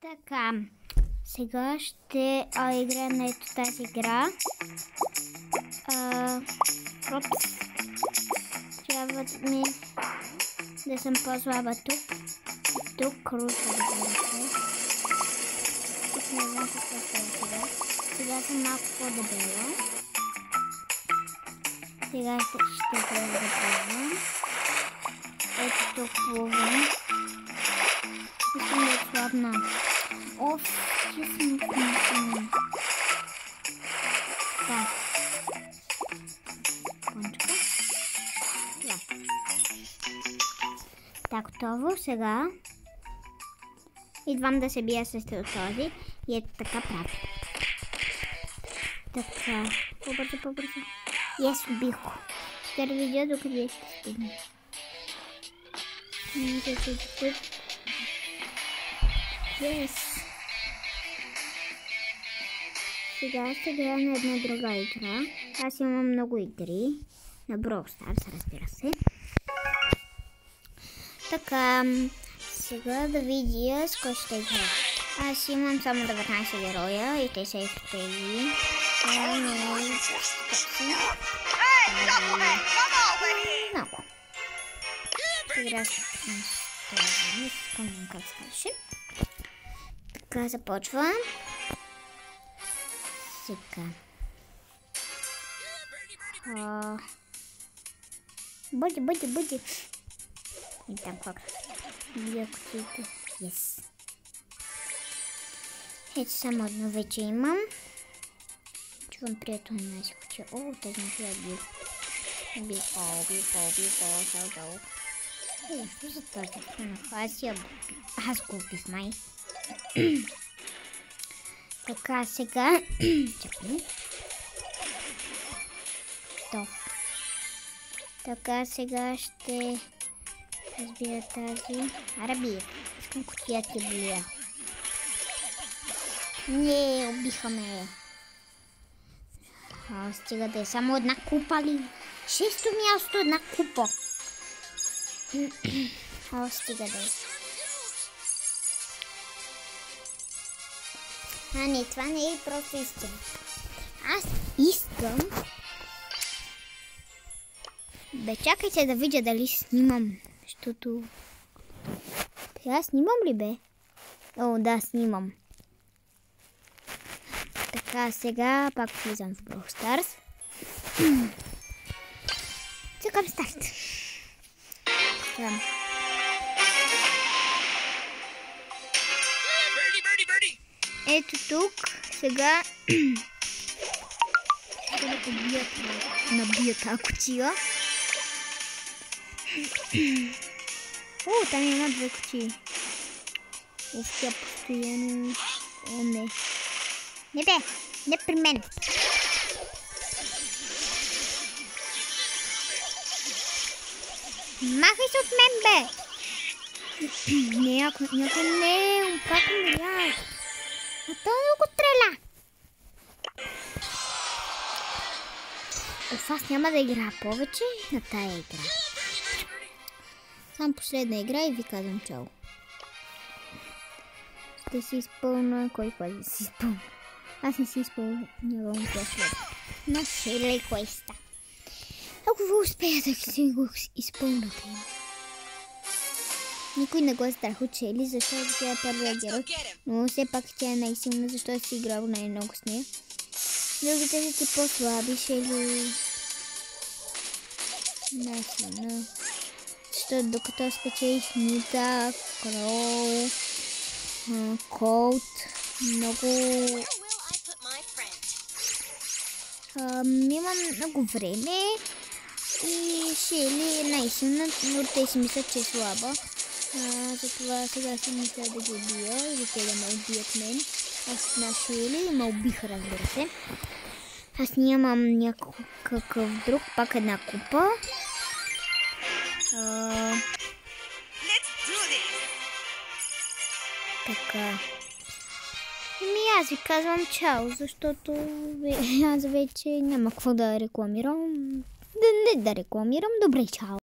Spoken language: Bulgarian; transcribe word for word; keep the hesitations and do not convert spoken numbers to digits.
Така, сега ще а, играем на ето тази игра. А, опс. Трябва ми да съм по-слаба тук. Тук круто, разбира се. Тук не знам какво става сега. Сега съм малко по-дебела. Сега ще, ще трябва да плувам. Ето тук плувам. Искам да е слабна. Оф, че съм къмъкъм. Так. Кончка. Това. Так, готово. Сега идвам да се бия с този. И ето така правя. Така. По-бързо, по-бързо. Ес, убих го. Ще да видя докъде ще стигне. Yes. Сега ще гледам на една друга игра. Аз имам много игри. На Brawl Stars, разбира се. Така, сега да видя с кой ще игра. Аз имам само деветнайсет героя и те са тези. Много. Игра с не спомням как се казваше. Така започва. Сега. А... Бъди, бъди, бъди. И там как. Вие кутиите. Yes. Ето само едно вече имам. Чувам приятел на тази кутия. О, тази не ще я бил. Бил, о, бил, о, бил, о, цял, цял. Е, що за тази храна? Аз я бил. Аз го убих, май. Така, сега... Чакай. Стоп. Така, сега ще... разбира тази... Араби. Искам кутията блия. Не, убиха ме. А, стига да е само една купа ли? Шесто място, една купа. О, стига да е. А, не, това не е просто истина. Аз искам... Бе, чакайте да видя дали снимам. Защото... Сега снимам ли, бе? О, да, снимам. Така, сега пак влизам в Brawl Stars. Чакам старт. Така. Ето тук, сега ще да побият, набия тази кутия. О, там има две кутии. Оф, тя постоянно... О, не. Не бе, не при мен. Махай се от мен, бе. Не, ако някой не, как умрях. А той много стреля. Оф, аз няма да играя повече на тая игра. Само последна игра и ви казвам чао. Ще си изпълна... Кой пази да си изпълна? Аз не си изпълнявам това след. Но ще леко ста. Ако ви успея да си го изпълната. Никой не го е страхо чели, защото тя е първия герой. Но все пак тя е най-силна, защото си играл най-много с нея. Другите са ти по-слаби, Шели. Най-силна. Защото докато спечелиш Нита, Кроу, Колт, много... Имам много време и Шели е най-силна, но те си мислят, че е слаба. А, затова сега си мисля да ги убия или те да ме убият мен. Аз на Шели ме убиха, разбира се. Аз нямам някакъв друг, пак една купа. А... Така. Ами аз ви казвам чао, защото аз вече няма какво да рекламирам. Да не да рекламирам. Добре, чао.